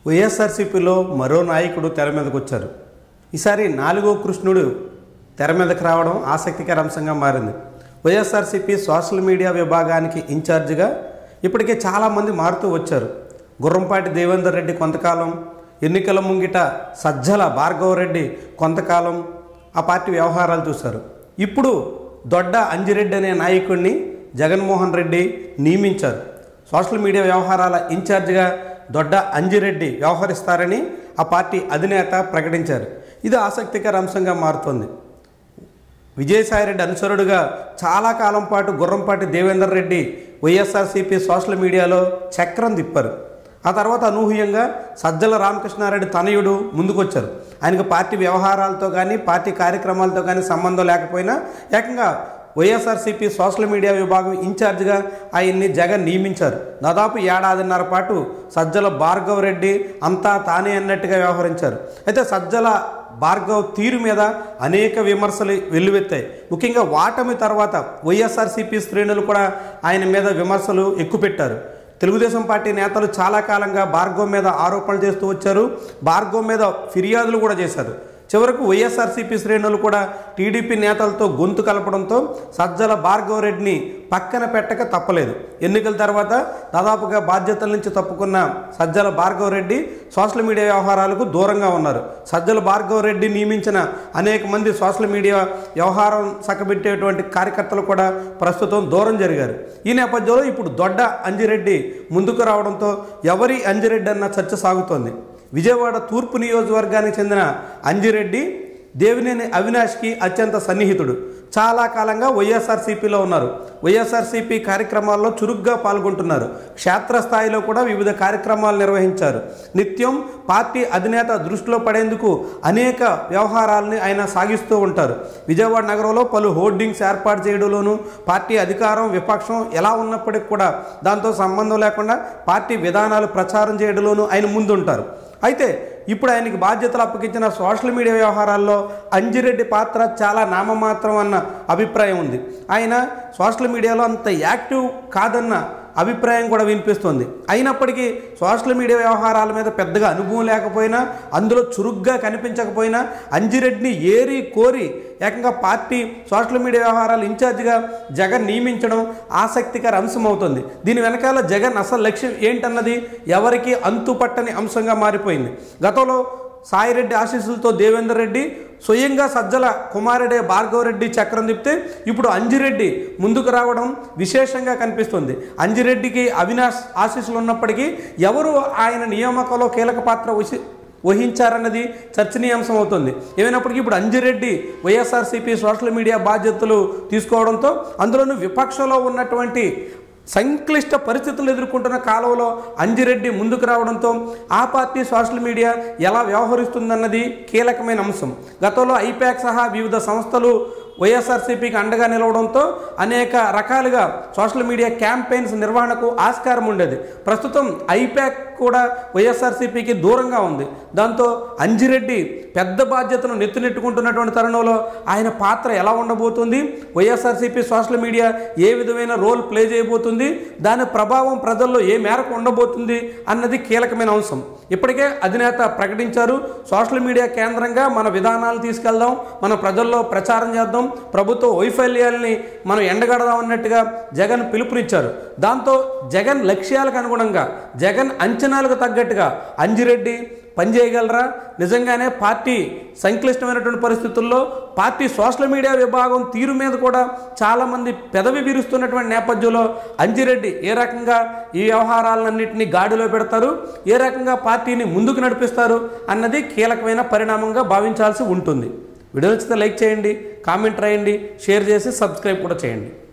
వైఎస్ఆర్సీపీలో మరో నాయకుడు తెర మీదకు వచ్చారు. ఈసారి 4వ కృష్ణుడు తెర మీదకు రావడం ఆసక్తికర అంశంగా మారింది. వైఎస్ఆర్సీపీ సోషల్ మీడియా విభాగానికి ఇన్ఛార్జిగా ఇప్పటికే చాలామంది మారుతూ వచ్చారు. గుర్రంపాటి దేవేందర్ రెడ్డి కొంతకాలం, ఎన్నికల ముంగిట సజ్జల భార్గవరెడ్డి కొంతకాలం ఆ పార్టీ వ్యవహారాలు చూశారు. ఇప్పుడు దొడ్డ అంజిరెడ్డి అనే నాయకుడిని జగన్మోహన్ రెడ్డి నియమించారు. సోషల్ మీడియా వ్యవహారాల ఇన్ఛార్జిగా దొడ్డ అంజిరెడ్డి వ్యవహరిస్తారని ఆ పార్టీ అధినేత ప్రకటించారు. ఇది ఆసక్తికర అంశంగా మారుతోంది. విజయసాయిరెడ్డి అనుచరుడుగా చాలా కాలం పాటు గుర్రంపాటి దేవేందర్ రెడ్డి వైఎస్ఆర్సీపీ సోషల్ మీడియాలో చక్రం తిప్పారు. ఆ తర్వాత అనూహ్యంగా సజ్జల రామకృష్ణారెడ్డి తనయుడు ముందుకొచ్చారు. ఆయనకు పార్టీ వ్యవహారాలతో కానీ పార్టీ కార్యక్రమాలతో కానీ సంబంధం లేకపోయినా ఏకంగా వైఎస్ఆర్సీపీ సోషల్ మీడియా విభాగం ఇన్ఛార్జిగా ఆయన్ని జగన్ నియమించారు. దాదాపు ఏడాదిన్నర పాటు సజ్జల భార్గవరెడ్డి అంతా తానే అన్నట్టుగా వ్యవహరించారు. అయితే సజ్జల భార్గవ్ తీరు మీద అనేక విమర్శలు వెల్లువెత్తాయి. ముఖ్యంగా వాటమి తర్వాత వైఎస్ఆర్సీపీ శ్రేణులు కూడా ఆయన మీద విమర్శలు ఎక్కుపెట్టారు. తెలుగుదేశం పార్టీ నేతలు చాలా కాలంగా భార్గవ్ మీద ఆరోపణలు చేస్తూ వచ్చారు. భార్గవ్ మీద ఫిర్యాదులు కూడా చేశారు. చివరకు వైఎస్ఆర్సీపీ శ్రేణులు కూడా టీడీపీ నేతలతో గొంతు కలపడంతో సజ్జల భార్గవరెడ్డిని పక్కన పెట్టక తప్పలేదు. ఎన్నికల తర్వాత దాదాపుగా బాధ్యతల నుంచి తప్పుకున్న సజ్జల భార్గవరెడ్డి సోషల్ మీడియా వ్యవహారాలకు దూరంగా ఉన్నారు. సజ్జల భార్గవరెడ్డి నియమించిన అనేక మంది సోషల్ మీడియా వ్యవహారం చక్కబెట్టేటువంటి కార్యకర్తలు కూడా ప్రస్తుతం దూరం జరిగారు. ఈ నేపథ్యంలో ఇప్పుడు దొడ్డ అంజిరెడ్డి ముందుకు రావడంతో ఎవరి అంజిరెడ్డి అన్న చర్చ సాగుతోంది. విజయవాడ తూర్పు నియోజకవర్గానికి చెందిన అంజిరెడ్డి దేవినేని అవినాష్కి అత్యంత సన్నిహితుడు. చాలా కాలంగా వైఎస్ఆర్సీపీలో ఉన్నారు. వైఎస్ఆర్సీపీ కార్యక్రమాల్లో చురుగ్గా పాల్గొంటున్నారు. క్షేత్రస్థాయిలో కూడా వివిధ కార్యక్రమాలు నిర్వహించారు. నిత్యం పార్టీ అధినేత దృష్టిలో పడేందుకు అనేక వ్యవహారాలని ఆయన సాగిస్తూ ఉంటారు. విజయవాడ నగరంలో పలు హోర్డింగ్స్ ఏర్పాటు చేయడంలోనూ పార్టీ అధికారం విపక్షం ఎలా ఉన్నప్పటికీ కూడా దాంతో సంబంధం లేకుండా పార్టీ విధానాలు ప్రచారం చేయడంలోనూ ఆయన ముందుంటారు. అయితే ఇప్పుడు ఆయనకి బాధ్యతలు అప్పగించిన సోషల్ మీడియా వ్యవహారాల్లో అంజిరెడ్డి పాత్ర చాలా నామమాత్రం అన్న అభిప్రాయం ఉంది. ఆయన సోషల్ మీడియాలో అంత యాక్టివ్ కాదన్న అభిప్రాయం కూడా వినిపిస్తుంది. అయినప్పటికీ సోషల్ మీడియా వ్యవహారాల మీద పెద్దగా అనుభవం లేకపోయినా, అందులో చురుగ్గా కనిపించకపోయినా అంజిరెడ్డిని ఏరి కోరి ఏకంగా పార్టీ సోషల్ మీడియా వ్యవహారాల ఇన్ఛార్జిగా జగన్ నియమించడం ఆసక్తికర అంశం అవుతుంది. దీని వెనకాల జగన్ అసలు లక్ష్యం ఏంటన్నది ఎవరికీ అంతుపట్టని అంశంగా మారిపోయింది. గతంలో సాయిరెడ్డి ఆశీస్సులతో దేవేందర్ రెడ్డి స్వయంగా సజ్జల కుమారుడే భార్గవరెడ్డి చక్రం తిప్పితే ఇప్పుడు అంజిరెడ్డి ముందుకు రావడం విశేషంగా కనిపిస్తుంది. అంజిరెడ్డికి అవినాష్ ఆశీస్సులు ఉన్నప్పటికీ ఎవరు ఆయన నియామకంలో కీలక పాత్ర వహించారన్నది చర్చనీయాంశం అవుతుంది. ఏమైనప్పటికీ ఇప్పుడు అంజిరెడ్డి వైఎస్ఆర్సీపీ సోషల్ మీడియా బాధ్యతలు తీసుకోవడంతో, అందులోనూ విపక్షంలో ఉన్నటువంటి సంక్లిష్ట పరిస్థితులు ఎదుర్కొంటున్న కాలంలో అంజిరెడ్డి ముందుకు రావడంతో ఆ పార్టీ సోషల్ మీడియా ఎలా వ్యవహరిస్తుందన్నది కీలకమైన అంశం. గతంలో ఐపాక్ సహా వివిధ సంస్థలు వైఎస్ఆర్సీపీకి అండగా నిలవడంతో అనేక రకాలుగా సోషల్ మీడియా క్యాంపెయిన్స్ నిర్వహణకు ఆస్కారం ఉండేది. ప్రస్తుతం ఐపాక్ కూడా వైఎస్ఆర్సీపీకి దూరంగా ఉంది. దాంతో అంజిరెడ్డి పెద్ద బాధ్యతను నెత్తినెట్టుకుంటున్నటువంటి తరుణంలో ఆయన పాత్ర ఎలా ఉండబోతుంది, వైఎస్ఆర్సీపీ సోషల్ మీడియా ఏ విధమైన రోల్ ప్లే చేయబోతుంది, దాని ప్రభావం ప్రజల్లో ఏ మేరకు ఉండబోతుంది అన్నది కీలకమైన అంశం. ఇప్పటికే అధినేత ప్రకటించారు, సోషల్ మీడియా కేంద్రంగా మన విధానాలు తీసుకెళ్దాం, మన ప్రజల్లో ప్రచారం చేద్దాం, ప్రభుత్వ వైఫల్యాలని మనం ఎండగడదాం అన్నట్టుగా జగన్ పిలుపునిచ్చారు. దాంతో జగన్ లక్ష్యాలకు అనుగుణంగా, జగన్ అంచనాలకు తగ్గట్టుగా అంజిరెడ్డి పనిచేయగలరా? నిజంగానే పార్టీ సంక్లిష్టమైనటువంటి పరిస్థితుల్లో పార్టీ సోషల్ మీడియా విభాగం తీరు మీద కూడా చాలామంది పెదవి విరుస్తున్నటువంటి నేపథ్యంలో అంజిరెడ్డి ఏ రకంగా ఈ వ్యవహారాలన్నింటినీ గాడిలో పెడతారు, ఏ రకంగా పార్టీని ముందుకు నడిపిస్తారు అన్నది కీలకమైన పరిణామంగా భావించాల్సి ఉంటుంది. వీడియో నచ్చితే లైక్ చేయండి, కామెంట్ రాయండి, షేర్ చేసి సబ్స్క్రైబ్ కూడా చేయండి.